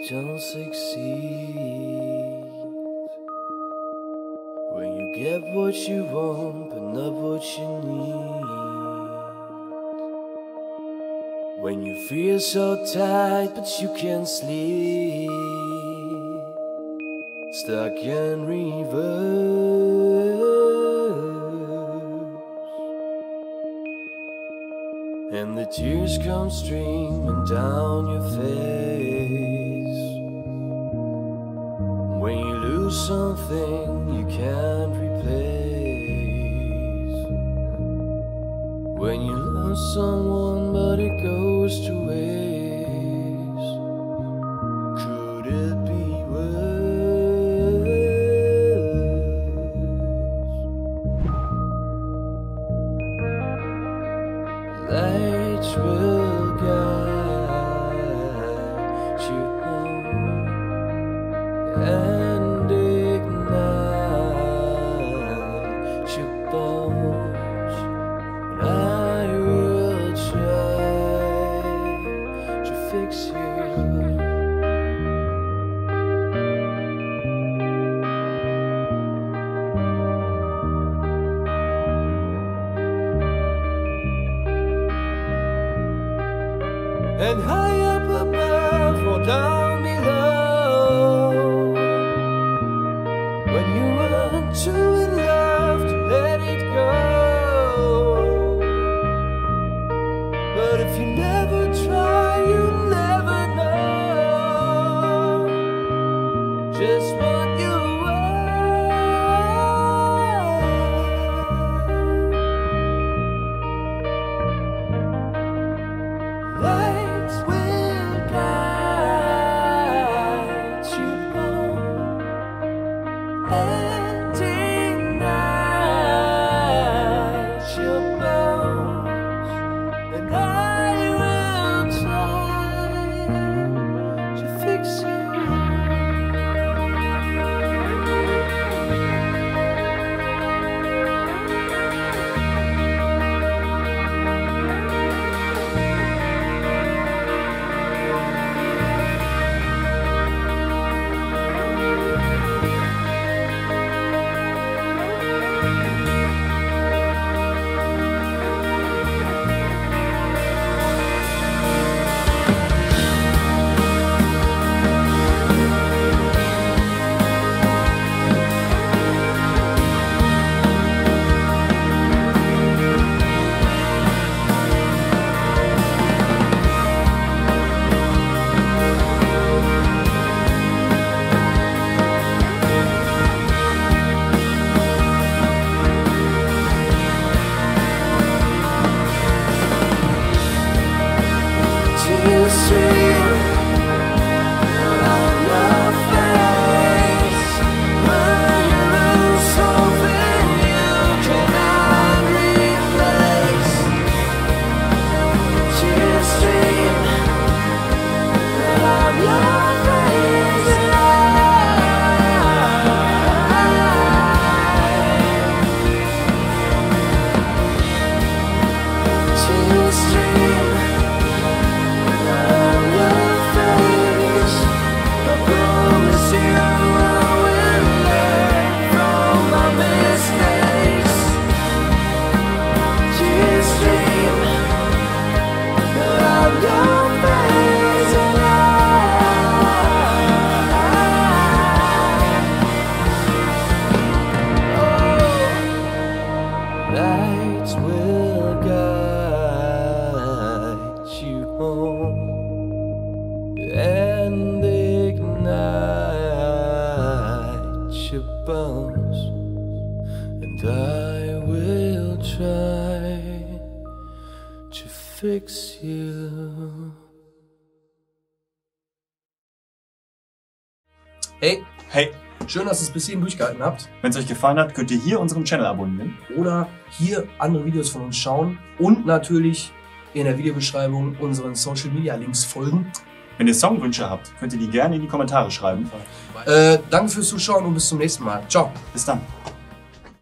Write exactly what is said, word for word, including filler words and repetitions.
don't succeed. When you get what you want, but not what you need. When you feel so tight, but you can't sleep. Stuck in reverse. And the tears come streaming down your face. When you lose something you can't replace. When you love someone but it goes to waste. Could it be worse? Lights will guide you home and ignite your bones. And I will try to fix you. And high up above or down below, when you are too in love to let it go. But if you never try, you'll never know just what you are. Lights will guide you home and ignite your bones. And I will try to fix you. Lights will guide you home and ignite your bones. And I will try to fix you. Hey, Hey, schön, dass ihr es bis hierhin durchgehalten habt. wenn es euch gefallen hat, könnt ihr hier unseren Channel abonnieren. Oder hier andere Videos von uns schauen. Und natürlich in der Videobeschreibung unseren Social Media Links folgen. Wenn ihr Songwünsche habt, könnt ihr die gerne in die Kommentare schreiben. Äh, danke fürs Zuschauen und bis zum nächsten Mal. Ciao. Bis dann.